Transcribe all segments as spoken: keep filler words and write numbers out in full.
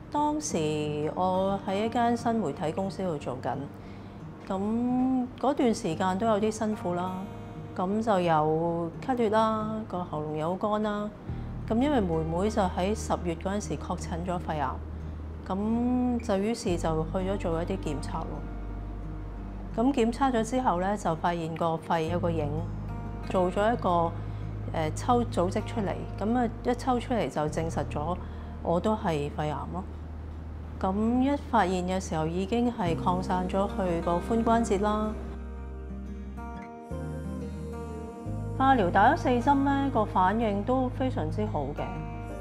當時我喺一間新媒體公司度做緊，咁嗰段時間都有啲辛苦啦。咁就有咳血啦，個喉嚨有乾啦。咁因為妹妹就喺十月嗰陣時確診咗肺癌，咁就於是就去咗做一啲檢測咯。咁檢測咗之後咧，就發現個肺有個影，做咗一個誒、呃、抽組織出嚟。咁啊一抽出嚟就證實咗我都係肺癌咯。咁一發現嘅時候已經係擴散咗去個髖關節啦。化療打咗四針咧，個反應都非常之好嘅。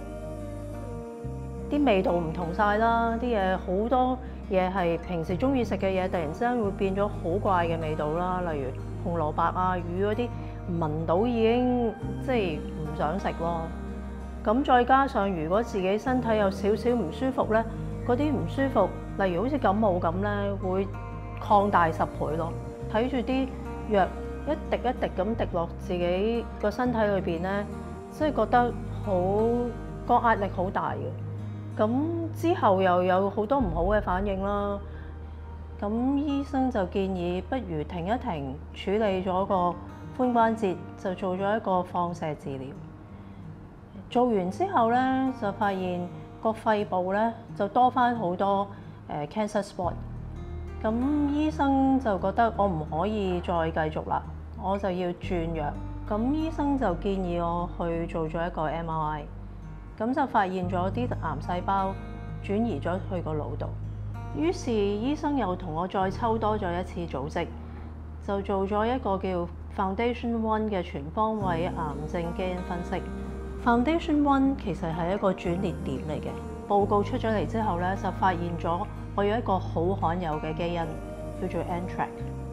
啲味道唔同晒啦，啲嘢好多嘢係平時中意食嘅嘢，突然之間會變咗好怪嘅味道啦。例如紅蘿蔔啊、魚嗰啲，聞到已經即係唔想食咯。咁再加上如果自己身體有少少唔舒服咧，嗰啲唔舒服，例如好似感冒咁咧，會擴大十倍咯。睇住啲藥一滴一滴咁滴落自己個身體裏邊咧，即係覺得好個壓力好大嘅。咁之後又有好多唔好嘅反應啦。咁醫生就建議不如停一停，處理咗個髖關節，就做咗一個放射治療。做完之後咧，就發現個肺部咧就多返好多誒 cancer spot。咁醫生就覺得我唔可以再繼續啦，我就要轉藥。咁醫生就建議我去做咗一個 M R I， 咁就發現咗啲癌細胞轉移咗去個腦度。於是醫生又同我再抽多咗一次組織，就做咗一個叫 Foundation One 嘅全方位癌症基因分析。Foundation One 其實係一個轉捩點嚟嘅。報告出咗嚟之後咧，就發現咗我有一個好罕有嘅基因，叫做 N track。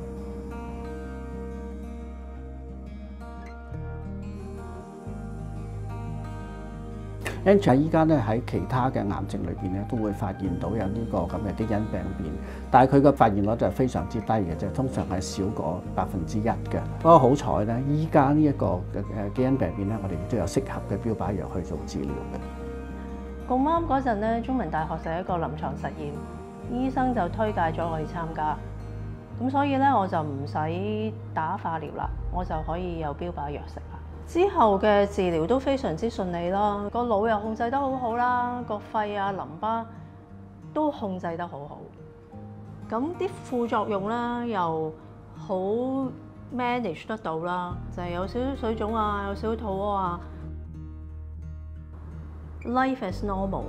N track 依家咧喺其他嘅癌症裏邊咧，都會發現到有呢個咁嘅基因病變，但係佢嘅發現率就係非常之低嘅啫，通常係少過百分之一嘅。不過好彩咧，依家呢一個嘅誒基因病變咧，我哋亦都有適合嘅標靶藥去做治療嘅。 咁啱嗰陣咧，中文大學就係一個臨床實驗，醫生就推介咗我去參加。咁所以咧，我就唔使打化療啦，我就可以有標靶藥食啦。之後嘅治療都非常之順利啦，個腦又控制得好好啦，個肺啊、淋巴都控制得好好。咁啲副作用咧又好 manage 得到啦，就係有少少水腫啊，有少少肚屙啊。Life is normal。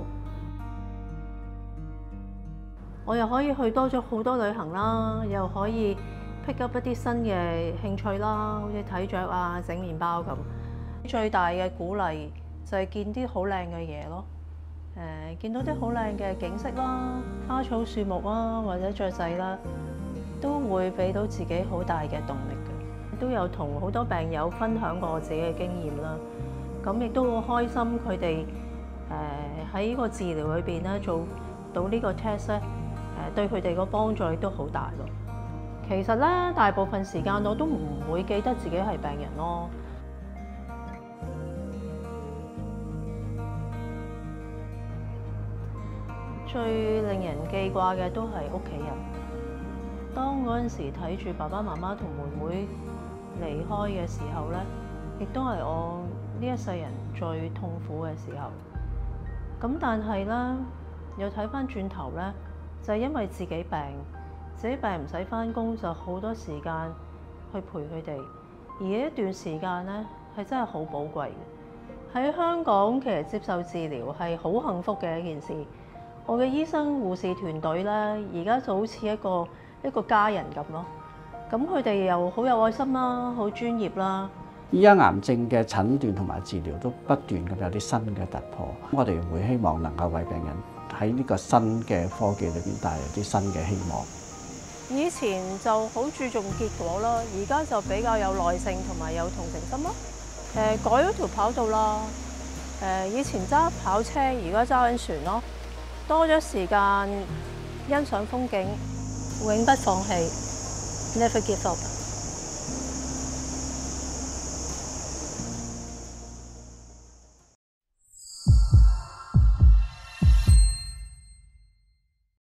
我又可以去多咗好多旅行啦，又可以 pick up 一啲新嘅興趣啦，好似睇雀啊、整麵包咁。最大嘅鼓勵就係見啲好靚嘅嘢咯。誒、呃，見到啲好靚嘅景色啦、花草樹木啊，或者雀仔啦，都會俾到自己好大嘅動力嘅。都有同好多病友分享過自己嘅經驗啦。咁亦都好開心，佢哋誒喺呢個治療裏邊咧做到呢個 test 咧，誒對佢哋個幫助亦都好大咯。其實咧，大部分時間我都唔會記得自己係病人咯。最令人記掛嘅都係屋企人。當嗰陣時睇住爸爸媽媽同妹妹離開嘅時候咧，亦都係我呢一世人最痛苦嘅時候。咁但係咧，又睇翻轉頭咧，就係因為自己病。自己病唔使返工，就好多時間去陪佢哋。而一段時間咧，係真係好寶貴嘅。喺香港其實接受治療係好幸福嘅一件事。我嘅醫生護士團隊咧，而家就好似一個一個家人咁咯。咁佢哋又好有愛心啦，好專業啦。 依家癌症嘅診斷同埋治療都不斷咁有啲新嘅突破，我哋會希望能夠為病人喺呢個新嘅科技裏邊帶來啲新嘅希望。 以前就好注重結果咯，而家就比較有耐性同埋有同情心咯。誒、呃，改咗條跑道啦。誒、呃，以前揸跑車，而家揸緊船咯。多咗時間欣賞風景，永不放棄 ，never give up。